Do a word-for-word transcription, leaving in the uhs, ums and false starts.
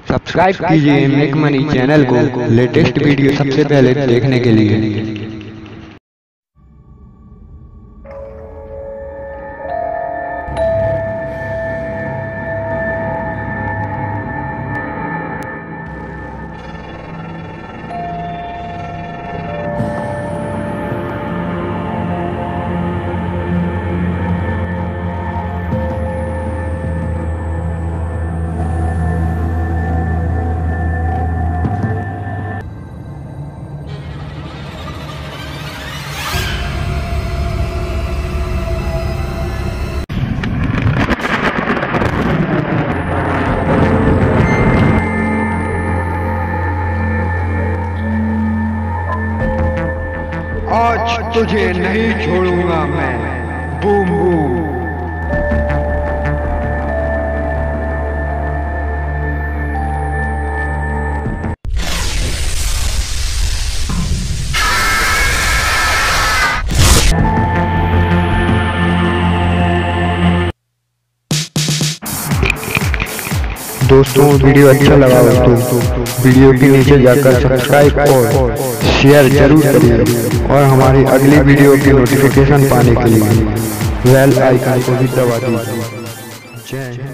Subscribe कीजिए make money channel को latest video सबसे पहले देखने के लिए। आज तुझे नहीं छोड़ूंगा मैं, बूम बूम। दोस्तों वीडियो अच्छा लगा हो तो वीडियो के नीचे जाकर सब्सक्राइब और शेयर जरूर करिए और हमारी अगली वीडियो की नोटिफिकेशन पाने के लिए बेल आइकन को भी दबा दीजिए। जय